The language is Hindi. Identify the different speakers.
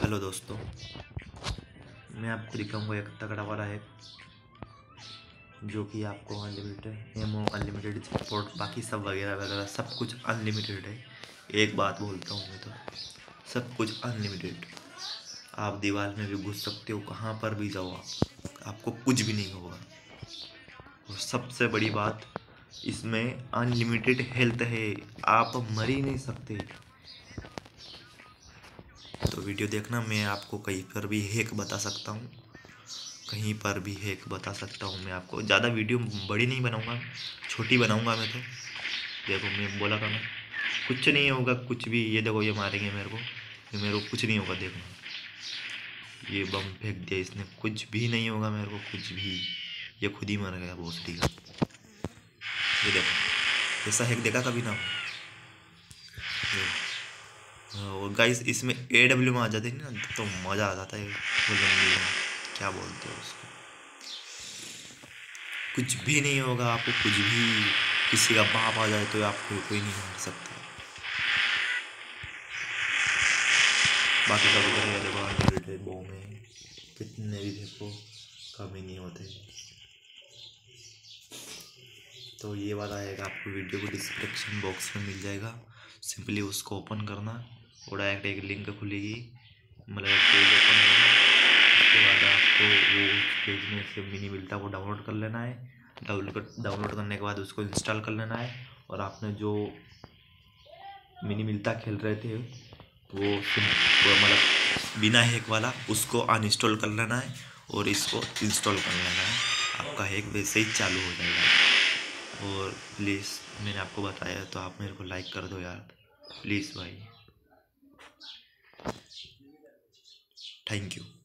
Speaker 1: हेलो दोस्तों, मैं आपको दिखाऊंगा एक तगड़ा वाला ऐप जो कि आपको अनलिमिटेड एमओ, अनलिमिटेड सपोर्ट, बाकी सब वगैरह वगैरह सब कुछ अनलिमिटेड है। एक बात बोलता हूँ मैं तो, सब कुछ अनलिमिटेड। आप दीवार में भी घुस सकते हो, कहाँ पर भी जाओ आपको कुछ भी नहीं होगा। और सबसे बड़ी बात, इसमें अनलिमिटेड हेल्थ है, आप मर ही नहीं सकते। तो वीडियो देखना, मैं आपको कहीं पर भी हैक बता सकता हूँ, कहीं पर भी हैक बता सकता हूँ मैं आपको। ज़्यादा वीडियो बड़ी नहीं बनाऊँगा, छोटी बनाऊँगा मैं तो। देखो मैं बोला था ना, कुछ नहीं होगा कुछ भी। ये देखो, ये मारेंगे मेरे को, ये मेरे को कुछ नहीं होगा। देखो ये बम फेंक दिया इसने, कुछ भी नहीं होगा मेरे को, कुछ भी। ये खुद ही मर गया भोसड़ी का। ये देखो, ऐसा हैक देखा कभी ना। और गाइस, इसमें AW में आ जाते हैं ना तो मज़ा आ जाता है। क्या बोलते हो उसको, कुछ भी नहीं होगा आपको, कुछ भी। किसी का बाप आ जाए तो आपको कोई नहीं मार सकता। बाकी सब उधर है, देखो अनलिमिटेड बॉम है, कितने भी देखो कमी नहीं होते। तो ये वाला आएगा आपको, वीडियो को डिस्क्रिप्शन बॉक्स में मिल जाएगा। सिंपली उसको ओपन करना और डायरेक्ट एक लिंक खुलेगी, मतलब एक पेज ओपन होगा। उसके बाद आपको वो पेज में से मिनी मिलता है, वो डाउनलोड कर लेना है। डाउनलोड करने के बाद उसको इंस्टॉल कर लेना है। और आपने जो मिनी मिलता खेल रहे थे वो मतलब बिना हैक वाला, उसको अनइंस्टॉल कर लेना है और इसको इंस्टॉल कर लेना है। आपका हैक वैसे ही चालू हो जाएगा। और प्लीज़, मैंने आपको बताया तो आप मेरे को लाइक कर दो यार, प्लीज़ भाई। Thank you.